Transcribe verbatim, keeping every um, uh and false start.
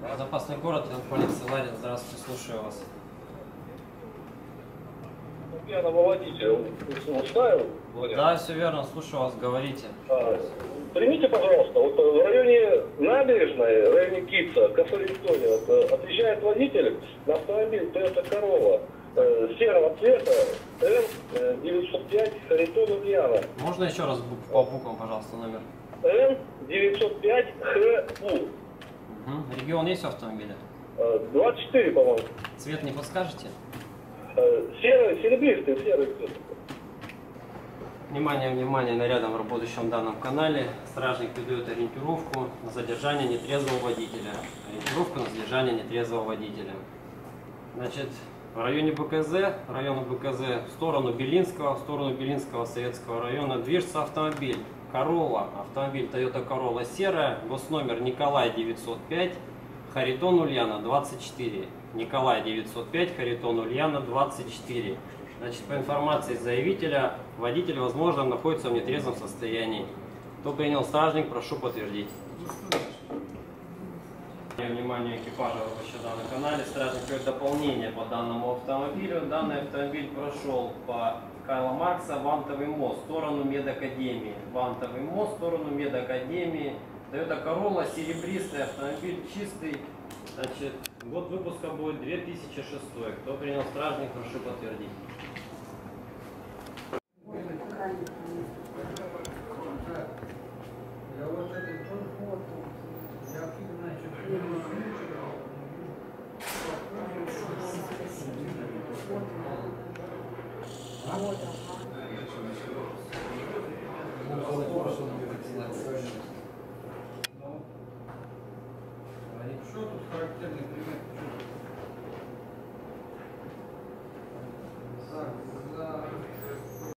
Безопасный город, полиция Ларин. Здравствуйте, слушаю вас. Пьяного водителя устраивал? Да, все верно, слушаю вас, говорите. А, примите, пожалуйста, вот в районе набережной, в районе Китца, Кафе-Виктория, вот, отъезжает водитель на автомобиль Toyota Corolla э, серого цвета М девятьсот пять Харитон Ульяна. Можно еще раз по буквам, пожалуйста, номер? М девятьсот пять Х У. Угу. Регион есть у автомобиля? двадцать четыре, по-моему. Цвет не подскажете? Серый, серебристый, серый цвет. Внимание, внимание, нарядом, работающим в данном канале. Стражник выдает ориентировку на задержание нетрезвого водителя. Ориентировку на задержание нетрезвого водителя. Значит, в районе БКЗ, району БКЗ, в сторону Белинского, в сторону Белинского Советского района движется автомобиль Corolla, автомобиль Toyota Corolla серая, госномер Николай девятьсот пять, Харитон Ульяна двадцать четыре. Николай девятьсот пять, Харитон Ульяна двадцать четыре. Значит, по информации заявителя, водитель, возможно, находится в нетрезвом состоянии. Кто принял стражник, прошу подтвердить. Внимание экипажа вообще на канале. Стражник дает дополнение по данному автомобилю. Данный автомобиль прошел по Карла Маркса, Вантовый мост, в сторону Медакадемии. Вантовый мост, в сторону Медакадемии. Toyota Corolla, серебристый автомобиль, чистый. Значит, год выпуска будет две тысячи шестой. Кто принял стражник, прошу подтвердить. Что тут характерный пример?